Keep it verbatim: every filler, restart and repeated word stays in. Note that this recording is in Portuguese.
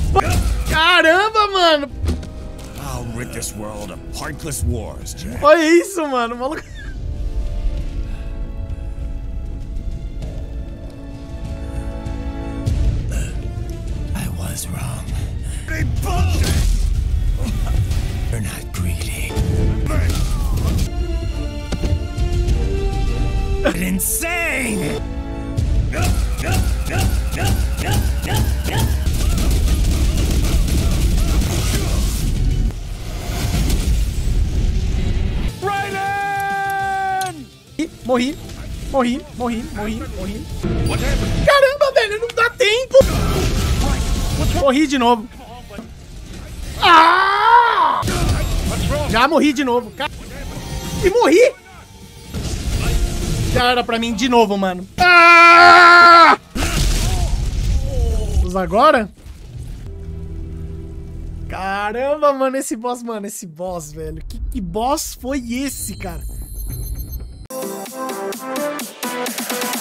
Caramba, mano. I'll rid this world of heartless wars, Jack. Olha isso, mano. O maluco... I was wrong. You're not greedy. But insane! Morri, morri, morri, morri, morri. Caramba, velho, não dá tempo. Morri de novo. Ah! Já morri de novo. E morri. Já era pra mim de novo, mano. Ah! Vamos agora? Caramba, mano, esse boss, mano, esse boss, velho. Que, que boss foi esse, cara?